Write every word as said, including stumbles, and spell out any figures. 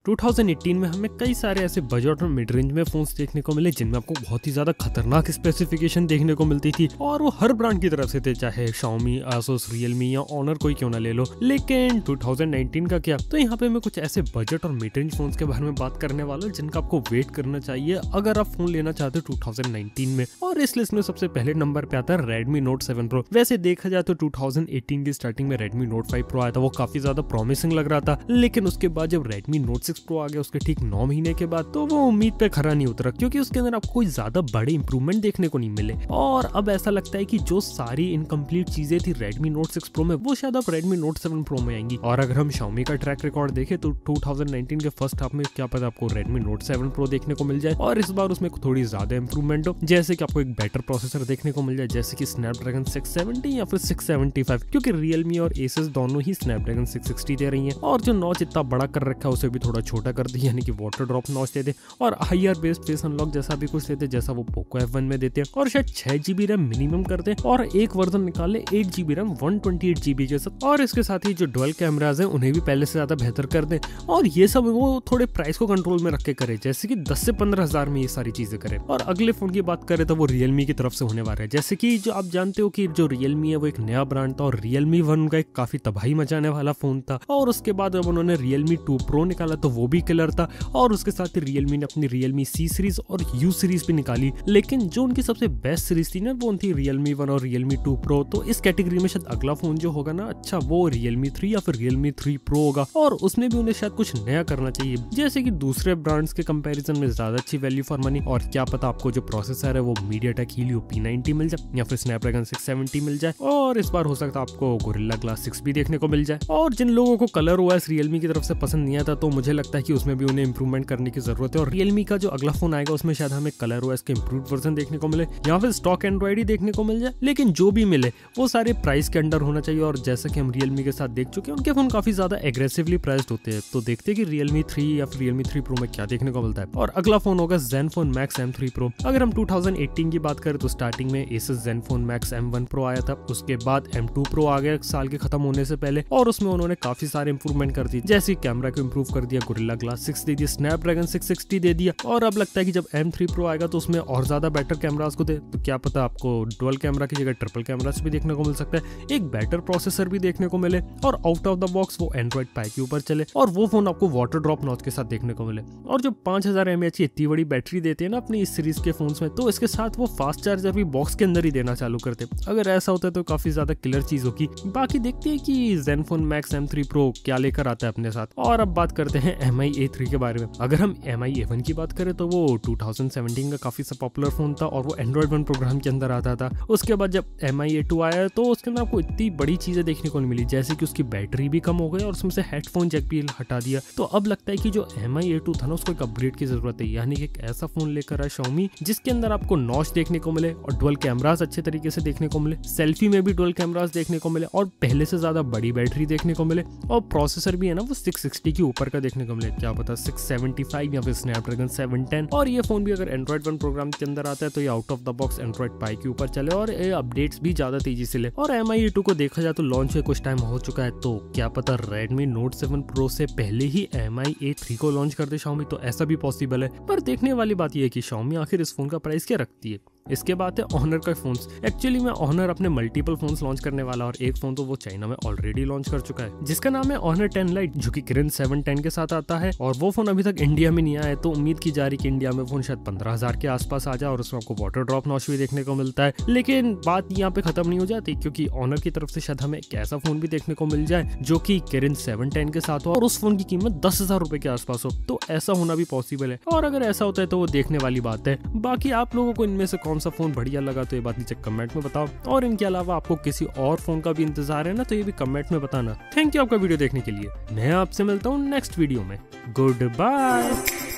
दो हज़ार अठारह में हमें कई सारे ऐसे बजट और मिड रेंज में फोन्स देखने को मिले जिनमें आपको बहुत ही ज्यादा खतरनाक स्पेसिफिकेशन देखने को मिलती थी और वो हर ब्रांड की तरफ से थे, चाहे Xiaomi, Asus, Realme या Honor कोई क्यों ना ले लो। लेकिन दो हज़ार उन्नीस का क्या, तो यहाँ पे मैं कुछ ऐसे बजट और मिड रेंज फोन्स के बारे में बात करने वाला हूँ जिनका आपको वेट करना चाहिए अगर आप फोन लेना चाहते हो दो हज़ार उन्नीस में। और इस लिस्ट में सबसे पहले नंबर पे आता है Redmi Note सेवन Pro। वैसे देखा जाए तो दो हज़ार अठारह की स्टार्टिंग में Redmi Note फाइव Pro आया था, वो काफी ज्यादा प्रॉमिसिंग लग रहा था, लेकिन उसके बाद जब Redmi Note सिक्स Pro आ गया उसके ठीक नौ महीने के बाद, तो वो उम्मीद पे खरा नहीं उतरा, क्योंकि उसके अंदर आपको कोई ज्यादा बड़े इंप्रूवमेंट देखने को नहीं मिले। और अब ऐसा लगता है कि जो सारी इनकम्प्लीट चीजें थी Redmi Note सिक्स Pro में, वो शायद अब Redmi Note सेवन Pro में आएंगी। और अगर हम Xiaomi का ट्रैक रिकॉर्ड देखें तो दो हज़ार उन्नीस के फर्स्ट हाफ में क्या पता आपको Redmi Note सेवन Pro देखने को मिल जाए, और इस बार उसमें थोड़ी ज्यादा इंप्रूवमेंट हो, जैसे कि आपको एक बेटर प्रोसेसर देखने को मिल जाए, जैसे कि Snapdragon सिक्स सेवेंटी या फिर सिक्स सेवेंटी फाइव, क्योंकि Realme और Asus दोनों ही Snapdragon सिक्स सिक्सटी दे रही हैं। और जो नॉच इतना बड़ा कर रखा है उसे भी थोड़ा छोटा कर दिया, यानी कि वाटर ड्रॉप नॉच दे दे, और हाईआर बेस्ड फेस अनलॉक जैसा भी कुछ देते जैसा वो पोको एफ वन में देते हैं, और शायद छह जीबी रैम मिनिमम कर दे और एक वर्जन निकाले eight GB RAM one twenty eight GB के साथ। और इसके साथ ही जो डुअल कैमराज हैं उन्हें भी पहले से ज्यादा बेहतर कर दे, और ये सब वो थोड़े प्राइस को कंट्रोल में रख के करे, जैसे कि दस से पंद्रह हजार में ये सारी चीजें करे। और अगले फोन की बात करें तो वो Realme की तरफ से होने वाला है। जैसे कि जो आप जानते हो कि जो Realme है वो एक नया ब्रांड था, और Realme वन का एक काफी तबाही मचाने वाला फोन था, और उसके बाद जब उन्होंने Realme टू Pro निकाला तो वो भी किलर था, और उसके साथ ही Realme ने अपनी Realme C सीरीज और U सीरीज भी निकाली। लेकिन जो उनकी सबसे बेस्ट सीरीज थी ना वो थी Realme वन और Realme टू Pro। तो इस कैटेगरी में शायद अगला फोन जो होगा ना, अच्छा वो Realme थ्री या फिर Realme थ्री Pro होगा, और उसमें भी उन्हें शायद कुछ नया करना चाहिए, जैसे कि दूसरे ब्रांड्स के कंपैरिजन में ज्यादा अच्छी वैल्यू फॉर मनी। और क्या पता आपको जो प्रोसेसर है वो MediaTek Helio पी नाइंटी मिल जाए या फिर Snapdragon सिक्स सेवेंटी मिल जाए, और इस बार हो सकता है आपको Gorilla Glass सिक्स भी देखने को मिल जाए। और जिन लोगों को कलर ओएस Realme की तरफ से पसंद नहीं आता, तो मुझे लगता है कि उसमें भी उन्हें इंप्रूवमेंट करने की जरूरत है, और Realme का जो अगला फोन आएगा उसमें शायद हमें कलर ओएस के इंप्रूव्ड वर्जन देखने को मिले, या फिर स्टॉक एंड्रॉइड ही देखने को मिल जाए। लेकिन जो भी मिले वो सारे प्राइस के अंडर होना चाहिए, और जैसा कि हम Realme के साथ देख चुके हैं उनके फोन काफी ज्यादा एग्रेसिवली प्राइस्ड होते हैं। तो देखते हैं कि Realme थ्री या फिर Realme थ्री Pro में क्या देखने को मिलता है। और अगला फोन होगा Zenfone Max M three Pro। अगर हम दो हज़ार अठारह की बात करें तो स्टार्टिंग में Asus Zenfone Max M one Pro आया था, उसके बाद एम टू Pro आ गया साल के खत्म होने से पहले, और उसमें उन्होंने काफी सारे इंप्रूवमेंट कर दिए, जैसे कैमरा को इंप्रूव कर दिया, Gorilla Glass सिक्स दे दिया, Snapdragon सिक्स सिक्सटी दे दिया, और अब लगता है कि जब एम थ्री Pro आएगा तो उसमें और ज्यादा बेटर कैमरास को दे, तो क्या पता आपको डुअल कैमरा की जगह ट्रिपल कैमरास भी देखने को मिल सकता है, एक बेटर प्रोसेसर भी देखने को मिले, और आउट ऑफ द बॉक्स वो एंड्रॉइड पाई के ऊपर चले, और वो फोन आपको वाटर ड्रॉप नॉच के साथ देखने को मिले। और जो पांच हजार एम एच की इतनी बड़ी बैटरी देते हैं ना अपनी इस सीरीज के फोन्स में, तो इसके साथ वो फास्ट चार्जर भी बॉक्स के अंदर ही देना चालू करते। अगर ऐसा होता है तो काफी ज्यादा किलर चीज होगी। बाकी देखते हैं कि Zenfone Max M three Pro क्या लेकर आता है अपने साथ। और अब बात करते हैं एम आई ए थ्री के बारे में। अगर हम एम आई ए वन की बात करें तो वो दो हज़ार सत्रह का काफी सा पॉपुलर फोन था, और वो एंड्रॉइड वन प्रोग्राम के अंदर आता था। उसके बाद जब एम आई ए टू आया तो उसके अंदर आपको इतनी बड़ी चीजें देखने को नहीं मिली, जैसे कि उसकी बैटरी भी कम हो गई और उसमें से हेडफोन जैक भी हटा दिया। तो अब लगता है कि जो एम आई ए टू था ना उसको एक अपग्रेड की जरूरत है, यानी कि एक ऐसा फोन लेकर आए Xiaomi जिसके अंदर आपको नॉच देखने को मिले, और डुअल कैमरास अच्छे तरीके से देखने को मिले, सेल्फी में भी डुअल कैमरास देखने को मिले, और पहले से ज्यादा बड़ी बैटरी देखने को मिले, और प्रोसेसर भी है ना वो सिक्स सिक्सटी के ऊपर का देखने को मिले, क्या पता सिक्स सेवेंटी फाइव या फिर Snapdragon सेवन टेन। और ये फोन भी अगर एंड्रॉइड वन प्रोग्राम के अंदर आता है तो ये out of the box Android pie के ऊपर चले, और ये अपडेट्स भी ज्यादा तेजी से ले। और एम आई ए टू को देखा जाए तो लॉन्च हुए कुछ टाइम हो चुका है, तो क्या पता Redmi Note सेवन Pro से पहले ही एम आई ए थ्री को लॉन्च कर दे Xiaomi, तो ऐसा भी पॉसिबल है। पर देखने वाली बात यह है कि Xiaomi आखिर इस फोन का प्राइस क्या रखती है। इसके बाद है Honor का फोन्स। एक्चुअली में Honor अपने मल्टीपल फोन्स लॉन्च करने वाला, और एक फोन तो वो चाइना में ऑलरेडी लॉन्च कर चुका है जिसका नाम है Honor टेन Lite, जो कि Kirin सेवन टेन के साथ आता है, और वो फोन अभी तक इंडिया में नहीं आया है। तो उम्मीद की जा रही कि इंडिया में फोन शायद पंद्रह हजार के आसपास आ जाए, और उसमें आपको वाटर ड्रॉप नॉच भी देखने को मिलता है। लेकिन बात यहाँ पे खत्म नहीं हो जाती, क्योंकि Honor की तरफ से शायद हमें एक ऐसा फोन भी देखने को मिल जाए जो कि Kirin सेवन टेन के साथ हो, और उस फोन की कीमत दस हजार रुपए के आसपास हो। तो ऐसा होना भी पॉसिबल है, और अगर ऐसा होता है तो वो देखने वाली बात है। बाकी आप लोगों को इनमें से कौन सा फोन बढ़िया लगा तो ये बात नीचे कमेंट में बताओ, और इनके अलावा आपको किसी और फोन का भी इंतजार है ना, तो ये भी कमेंट में बताना। थैंक यू आपका वीडियो देखने के लिए। मैं आपसे मिलता हूँ नेक्स्ट वीडियो में। Good bye.